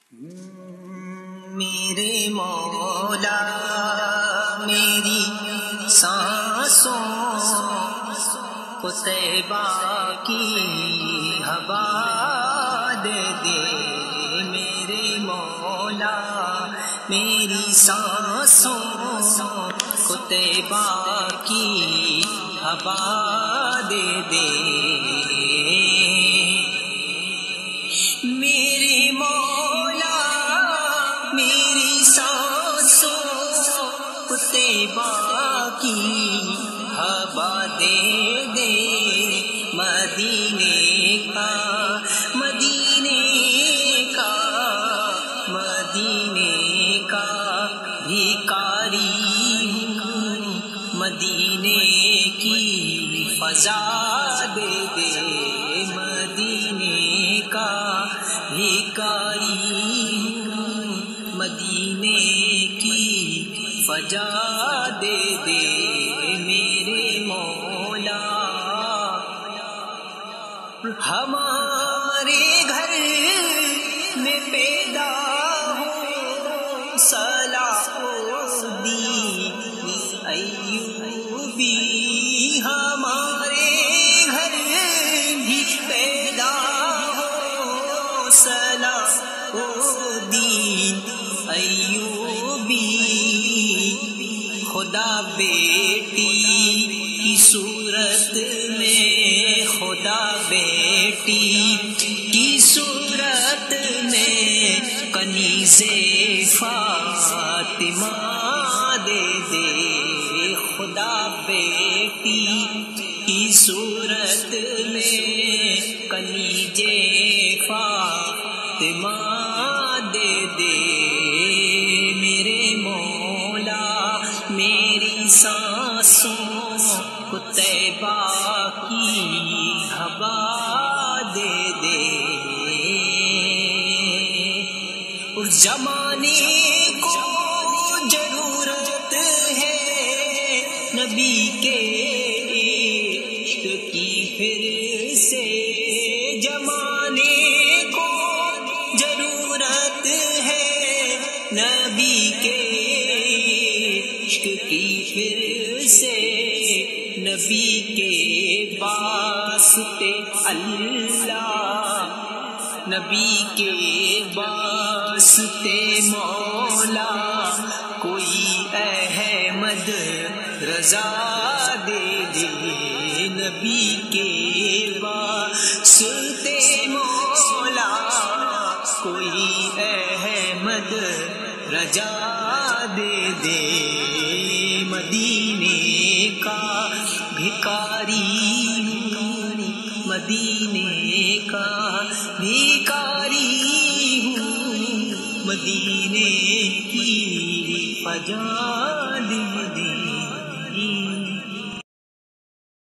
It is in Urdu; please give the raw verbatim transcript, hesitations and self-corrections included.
میرے مولا میری سانسوں کو طیبہ کی ہوا دے دے، میرے مولا میری سانسوں کو طیبہ کی ہوا دے دے، میرے مولا میری سانسوں کو طیبہ کی ہوا دے دے، مدینے کا مدینے کا مدینے کا بھیکاری ہوں، مدینے کی فضا دے دے، مدینے کا بھیکاری ہوں، مدینے کی فضا دے دے، میرے مولا ہمارے گھر میں پیدا ہو صلاح الدین ایوبی، ہمارے گھر بھی پیدا ہو صلاح الدین ایوبی، خدا بیٹی کی صورت میں، خدا بیٹی کی صورت میں کنیز فاطمہ دے دے، خدا بیٹی کی صورت میں کنیز فاطمہ دے دے، میرے مولا میری سانسوں کو طیبہ کی ہوا دے دے، اس زمانے کو ضرورت ہے نبی کے عشق کی پھر سے، زمانے کو ضرورت ہے نبی کے عشق کی پھر سے، نبی کے واسطے اللہ، نبی کے واسطے مولا کوئی احمد رضا دے دے، نبی کے واسطے مولا کوئی احمد رضا دے دے، مدینے کا بھیکاری ہوں، مدینے کا بھیکاری ہوں، مدینے کی فضا دے دے۔